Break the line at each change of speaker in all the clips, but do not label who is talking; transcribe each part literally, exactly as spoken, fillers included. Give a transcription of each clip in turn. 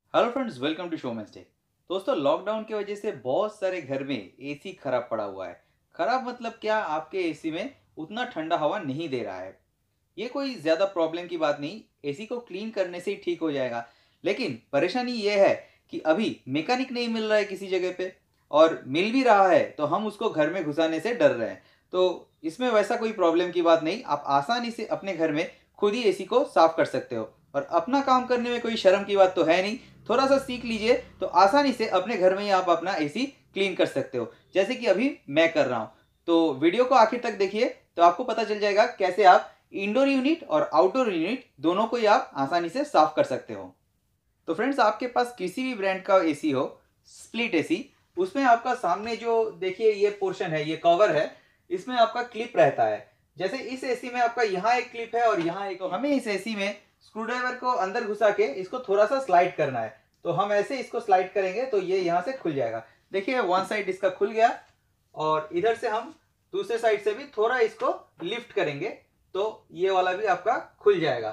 Hello friends, welcome to show मैस्टे। दोस्तों, lockdown की वजह से बहुत सारे घर में एसी खराब पड़ा हुआ है। खराब मतलब क्या, आपके एसी में उतना ठंडा हवा नहीं दे रहा है। ये कोई ज़्यादा प्रॉब्लम की बात नहीं, एसी को क्लीन करने से ही ठीक हो जाएगा। लेकिन परेशानी ये है कि अभी मैकेनिक नहीं मिल रहा है किसी जगह पे, और मिल भी रहा है तो हम उसको घर में घुसाने से डर रहे हैं। तो इसमें वैसा कोई प्रॉब्लम की बात नहीं, आप आसानी से अपने घर में खुद ही एसी को साफ कर सकते हो। और अपना काम करने में कोई शर्म की बात तो है नहीं। थोड़ा सा सीख लीजिए तो आसानी से अपने घर में ही आप अपना एसी क्लीन कर सकते हो, जैसे कि अभी मैं कर रहा हूँ। तो वीडियो को आखिर तक देखिए तो आपको पता चल जाएगा कैसे आप इंडोर यूनिट और आउटडोर यूनिट दोनों को ही आप आसानी से साफ कर सकते हो। तो फ्रेंड्स, आपके पास किसी भी ब्रांड का एसी हो, स्प्लिट एसी, उसमें आपका सामने जो देखिए ये पोर्शन है, ये कवर है, इसमें आपका क्लिप रहता है। जैसे इस एसी में आपका यहाँ एक क्लिप है और यहाँ एक, तो हमें इस एसी में स्क्रू ड्राइवर को अंदर घुसा के इसको थोड़ा सा स्लाइड करना है। तो हम ऐसे इसको स्लाइड करेंगे तो ये यहाँ से खुल जाएगा। देखिए वन साइड इसका खुल गया, और इधर से हम दूसरे साइड से भी थोड़ा इसको लिफ्ट करेंगे तो ये वाला भी आपका खुल जाएगा।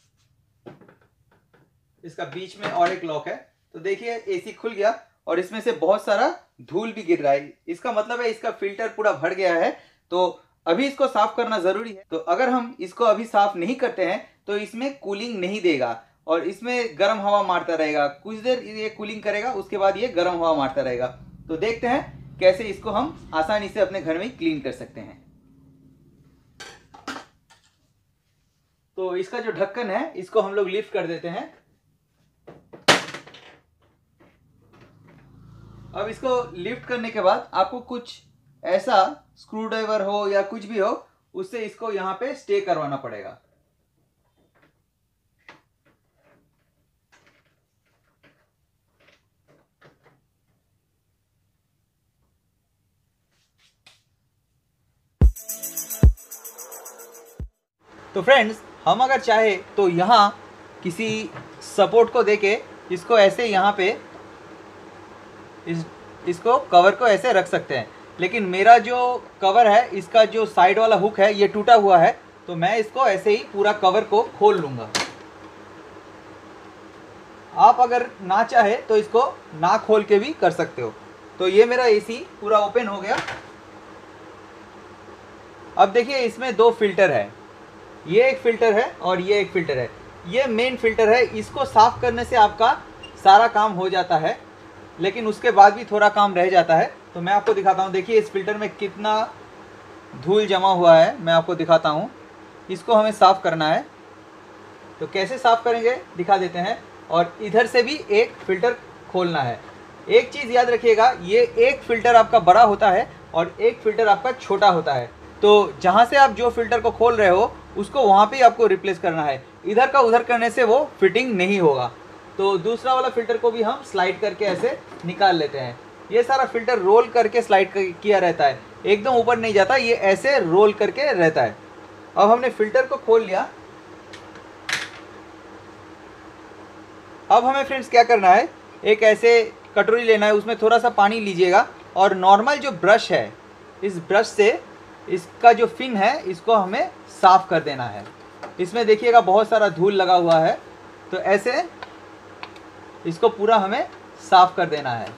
इसका बीच में और एक लॉक है। तो देखिए एसी खुल गया और इसमें से बहुत सारा धूल भी गिर रहा है। इसका मतलब है इसका फिल्टर पूरा भर गया है। तो अभी इसको साफ करना जरूरी है। तो अगर हम इसको अभी साफ नहीं करते हैं तो इसमें कूलिंग नहीं देगा और इसमें गर्म हवा मारता रहेगा। कुछ देर ये कूलिंग करेगा, उसके बाद ये गर्म हवा मारता रहेगा। तो देखते हैं कैसे इसको हम आसानी से अपने घर में क्लीन कर सकते हैं। तो इसका जो ढक्कन है इसको हम लोग लिफ्ट कर देते हैं। अब इसको लिफ्ट करने के बाद आपको कुछ ऐसा स्क्रू ड्राइवर हो या कुछ भी हो, उससे इसको यहां पे स्टे करवाना पड़ेगा। तो फ्रेंड्स, हम अगर चाहे तो यहाँ किसी सपोर्ट को देके इसको ऐसे यहाँ पे इस इसको कवर को ऐसे रख सकते हैं। लेकिन मेरा जो कवर है, इसका जो साइड वाला हुक है ये टूटा हुआ है, तो मैं इसको ऐसे ही पूरा कवर को खोल लूँगा। आप अगर ना चाहे तो इसको ना खोल के भी कर सकते हो। तो ये मेरा एसी पूरा ओपन हो गया। अब देखिए इसमें दो फिल्टर है, ये एक फिल्टर है और ये एक फिल्टर है। ये मेन फिल्टर है, इसको साफ करने से आपका सारा काम हो जाता है, लेकिन उसके बाद भी थोड़ा काम रह जाता है। तो मैं आपको दिखाता हूँ। देखिए इस फिल्टर में कितना धूल जमा हुआ है, मैं आपको दिखाता हूँ। इसको हमें साफ़ करना है, तो कैसे साफ़ करेंगे दिखा देते हैं। और इधर से भी एक फ़िल्टर खोलना है। एक चीज़ याद रखिएगा, ये एक फ़िल्टर आपका बड़ा होता है और एक फ़िल्टर आपका छोटा होता है। तो जहाँ से आप जो फ़िल्टर को खोल रहे हो उसको वहाँ पे आपको रिप्लेस करना है। इधर का उधर करने से वो फिटिंग नहीं होगा। तो दूसरा वाला फ़िल्टर को भी हम स्लाइड करके ऐसे निकाल लेते हैं। ये सारा फ़िल्टर रोल करके स्लाइड किया रहता है, एकदम ऊपर नहीं जाता, ये ऐसे रोल करके रहता है। अब हमने फ़िल्टर को खोल लिया। अब हमें फ्रेंड्स क्या करना है, एक ऐसे कटोरी लेना है, उसमें थोड़ा सा पानी लीजिएगा और नॉर्मल जो ब्रश है, इस ब्रश से इसका जो फिन है इसको हमें साफ़ कर देना है। इसमें देखिएगा बहुत सारा धूल लगा हुआ है, तो ऐसे इसको पूरा हमें साफ़ कर देना है।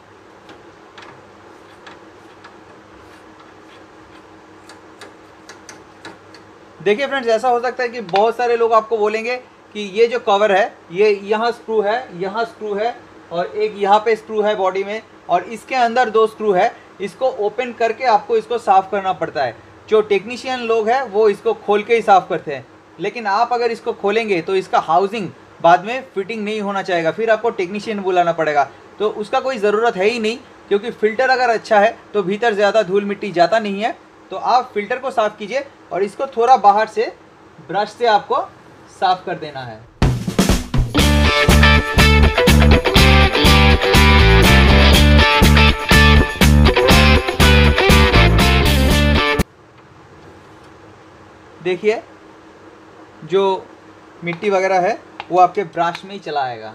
देखिए फ्रेंड्स, ऐसा हो सकता है कि बहुत सारे लोग आपको बोलेंगे कि ये जो कवर है, ये यहाँ स्क्रू है, यहाँ स्क्रू है और एक यहाँ पे स्क्रू है बॉडी में, और इसके अंदर दो स्क्रू है। इसको ओपन करके आपको इसको साफ़ करना पड़ता है। जो टेक्नीशियन लोग हैं वो इसको खोल के ही साफ़ करते हैं, लेकिन आप अगर इसको खोलेंगे तो इसका हाउसिंग बाद में फिटिंग नहीं होना चाहिए, फिर आपको टेक्नीशियन बुलाना पड़ेगा। तो उसका कोई ज़रूरत है ही नहीं, क्योंकि फ़िल्टर अगर अच्छा है तो भीतर ज़्यादा धूल मिट्टी जाता नहीं है। तो आप फ़िल्टर को साफ़ कीजिए और इसको थोड़ा बाहर से ब्रश से आपको साफ़ कर देना है। देखिए जो मिट्टी वगैरह है वो आपके ब्रश में ही चला आएगा।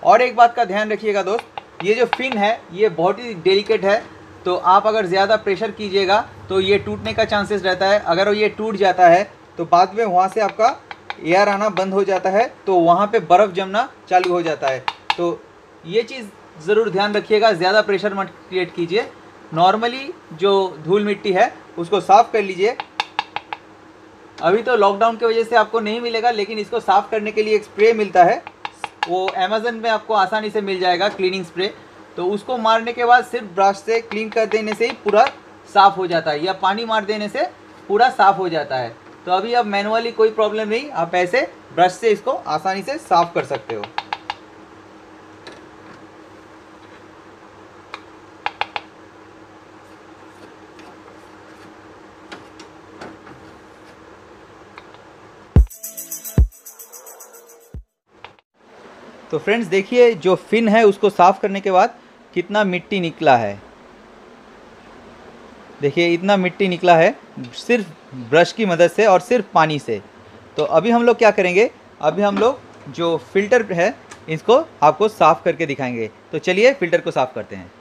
और एक बात का ध्यान रखिएगा दोस्त, ये जो फिन है ये बहुत ही डेलिकेट है, तो आप अगर ज़्यादा प्रेशर कीजिएगा तो ये टूटने का चांसेस रहता है। अगर ये टूट जाता है तो बाद में वहाँ से आपका एयर आना बंद हो जाता है, तो वहाँ पे बर्फ़ जमना चालू हो जाता है। तो ये चीज़ ज़रूर ध्यान रखिएगा, ज़्यादा प्रेशर मत क्रिएट कीजिए। नॉर्मली जो धूल मिट्टी है उसको साफ़ कर लीजिए। अभी तो लॉकडाउन की वजह से आपको नहीं मिलेगा, लेकिन इसको साफ़ करने के लिए एक स्प्रे मिलता है, वो अमेज़न में आपको आसानी से मिल जाएगा, क्लीनिंग स्प्रे। तो उसको मारने के बाद सिर्फ ब्रश से क्लीन कर देने से ही पूरा साफ़ हो जाता है, या पानी मार देने से पूरा साफ़ हो जाता है। तो अभी अब मैनुअली कोई प्रॉब्लम नहीं, आप ऐसे ब्रश से इसको आसानी से साफ़ कर सकते हो। तो फ्रेंड्स देखिए, जो फिन है उसको साफ़ करने के बाद कितना मिट्टी निकला है। देखिए इतना मिट्टी निकला है सिर्फ ब्रश की मदद से और सिर्फ पानी से। तो अभी हम लोग क्या करेंगे, अभी हम लोग जो फ़िल्टर है इसको आपको साफ़ करके दिखाएंगे। तो चलिए फ़िल्टर को साफ़ करते हैं।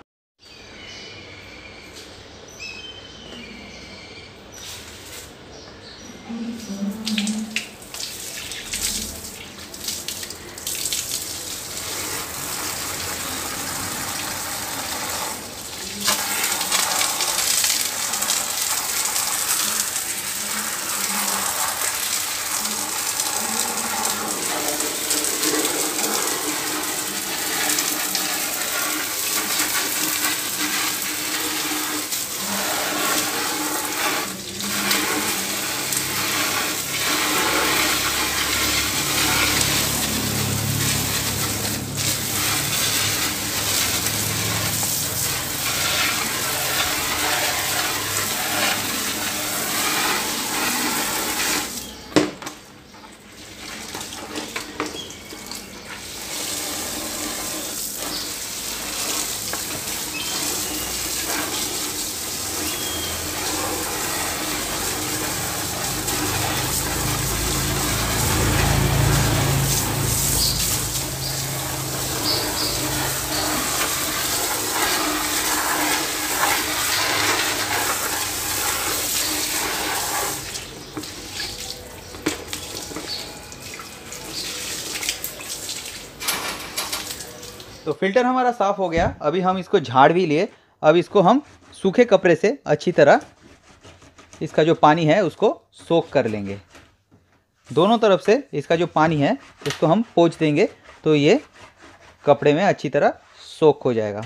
तो फ़िल्टर हमारा साफ़ हो गया। अभी हम इसको झाड़ भी लिए। अब इसको हम सूखे कपड़े से अच्छी तरह इसका जो पानी है उसको सोख कर लेंगे। दोनों तरफ से इसका जो पानी है उसको हम पोंछ देंगे, तो ये कपड़े में अच्छी तरह सोख हो जाएगा।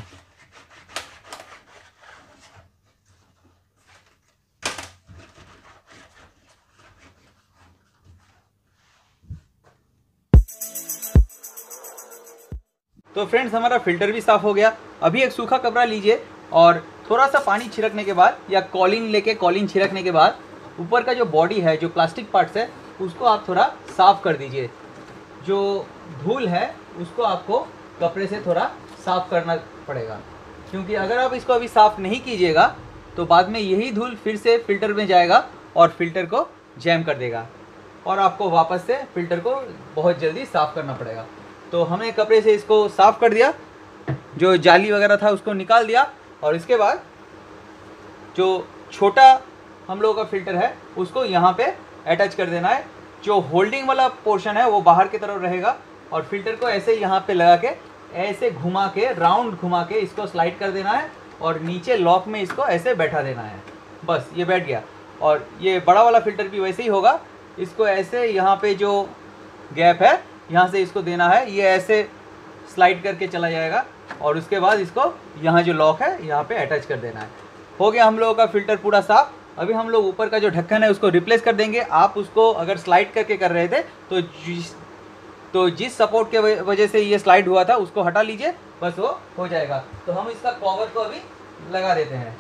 तो फ्रेंड्स हमारा फ़िल्टर भी साफ़ हो गया। अभी एक सूखा कपड़ा लीजिए और थोड़ा सा पानी छिड़कने के बाद या कॉलिन लेके कॉलिन छिड़कने के बाद ऊपर का जो बॉडी है, जो प्लास्टिक पार्ट्स है, उसको आप थोड़ा साफ़ कर दीजिए। जो धूल है उसको आपको कपड़े से थोड़ा साफ़ करना पड़ेगा, क्योंकि अगर आप इसको अभी साफ़ नहीं कीजिएगा तो बाद में यही धूल फिर से फ़िल्टर में जाएगा और फ़िल्टर को जैम कर देगा और आपको वापस से फ़िल्टर को बहुत जल्दी साफ़ करना पड़ेगा। तो हमने कपड़े से इसको साफ़ कर दिया, जो जाली वगैरह था उसको निकाल दिया, और इसके बाद जो छोटा हम लोगों का फ़िल्टर है उसको यहाँ पे अटैच कर देना है। जो होल्डिंग वाला पोर्शन है वो बाहर की तरफ रहेगा और फ़िल्टर को ऐसे यहाँ पे लगा के ऐसे घुमा के, राउंड घुमा के इसको स्लाइड कर देना है और नीचे लॉक में इसको ऐसे बैठा देना है। बस ये बैठ गया। और ये बड़ा वाला फ़िल्टर भी वैसे ही होगा। इसको ऐसे यहाँ पे जो गैप है यहाँ से इसको देना है, ये ऐसे स्लाइड करके चला जाएगा और उसके बाद इसको यहाँ जो लॉक है यहाँ पे अटैच कर देना है। हो गया हम लोगों का फ़िल्टर पूरा साफ़। अभी हम लोग ऊपर का जो ढक्कन है उसको रिप्लेस कर देंगे। आप उसको अगर स्लाइड करके कर रहे थे तो जिस तो जिस सपोर्ट के वजह से ये स्लाइड हुआ था उसको हटा लीजिए, बस वो हो जाएगा। तो हम इसका कवर को अभी लगा देते हैं।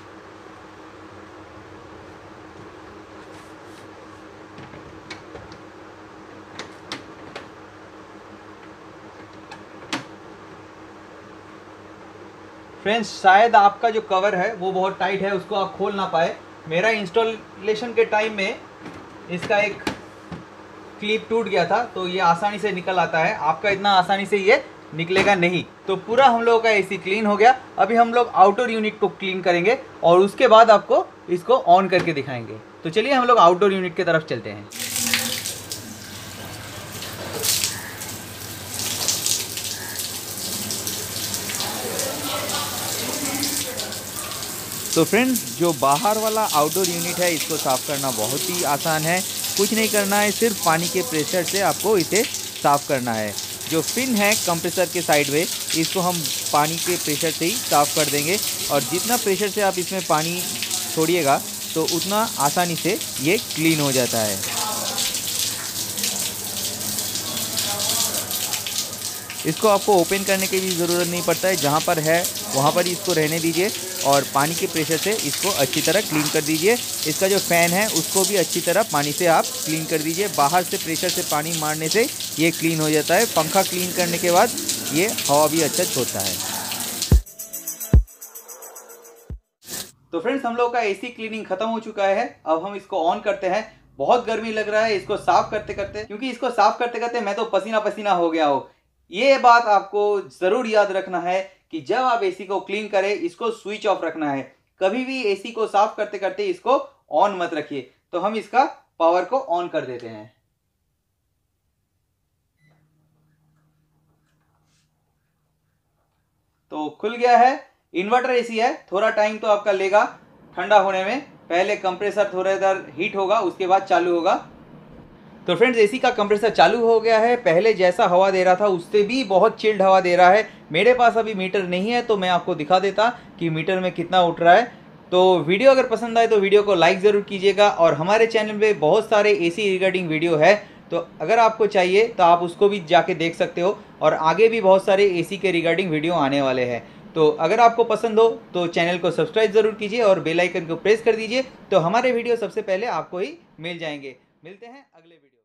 फ्रेंड्स शायद आपका जो कवर है वो बहुत टाइट है, उसको आप खोल ना पाए। मेरा इंस्टॉलेशन के टाइम में इसका एक क्लिप टूट गया था, तो ये आसानी से निकल आता है। आपका इतना आसानी से ये निकलेगा नहीं। तो पूरा हम लोगों का एसी क्लीन हो गया। अभी हम लोग आउटडोर यूनिट को क्लीन करेंगे और उसके बाद आपको इसको ऑन करके दिखाएंगे। तो चलिए हम लोग आउटडोर यूनिट की तरफ चलते हैं। तो फ्रेंड्स, जो बाहर वाला आउटडोर यूनिट है इसको साफ़ करना बहुत ही आसान है। कुछ नहीं करना है, सिर्फ पानी के प्रेशर से आपको इसे साफ़ करना है। जो फिन है कंप्रेसर के साइड में, इसको हम पानी के प्रेशर से ही साफ़ कर देंगे। और जितना प्रेशर से आप इसमें पानी छोड़िएगा तो उतना आसानी से ये क्लीन हो जाता है। इसको आपको ओपन करने की भी ज़रूरत नहीं पड़ता है, जहाँ पर है वहाँ पर ही इसको रहने दीजिए और पानी के प्रेशर से इसको अच्छी तरह क्लीन कर दीजिए। इसका जो फ़ैन है उसको भी अच्छी तरह पानी से आप क्लीन कर दीजिए। बाहर से प्रेशर से पानी मारने से ये क्लीन हो जाता है। पंखा क्लीन करने के बाद ये हवा भी अच्छा छोड़ता है। तो फ्रेंड्स, हम लोग का एसी क्लीनिंग खत्म हो चुका है। अब हम इसको ऑन करते हैं। बहुत गर्मी लग रहा है इसको साफ करते करते, क्योंकि इसको साफ करते करते मैं तो पसीना पसीना हो गया हूँ। ये बात आपको जरूर याद रखना है कि जब आप एसी को क्लीन करें इसको स्विच ऑफ रखना है। कभी भी एसी को साफ करते करते इसको ऑन मत रखिए। तो हम इसका पावर को ऑन कर देते हैं। तो खुल गया है। इन्वर्टर एसी है, थोड़ा टाइम तो आपका लेगा ठंडा होने में। पहले कंप्रेसर थोड़ा इधर हीट होगा, उसके बाद चालू होगा। तो फ्रेंड्स, एसी का कंप्रेसर चालू हो गया है। पहले जैसा हवा दे रहा था उससे भी बहुत चिल्ड हवा दे रहा है। मेरे पास अभी मीटर नहीं है तो मैं आपको दिखा देता कि मीटर में कितना उठ रहा है। तो वीडियो अगर पसंद आए तो वीडियो को लाइक ज़रूर कीजिएगा। और हमारे चैनल पे बहुत सारे एसी रिगार्डिंग वीडियो है, तो अगर आपको चाहिए तो आप उसको भी जाके देख सकते हो। और आगे भी बहुत सारे एसी के रिगार्डिंग वीडियो आने वाले हैं। तो अगर आपको पसंद हो तो चैनल को सब्सक्राइब ज़रूर कीजिए और बेल आइकन को प्रेस कर दीजिए, तो हमारे वीडियो सबसे पहले आपको ही मिल जाएंगे। मिलते हैं अगले वीडियो।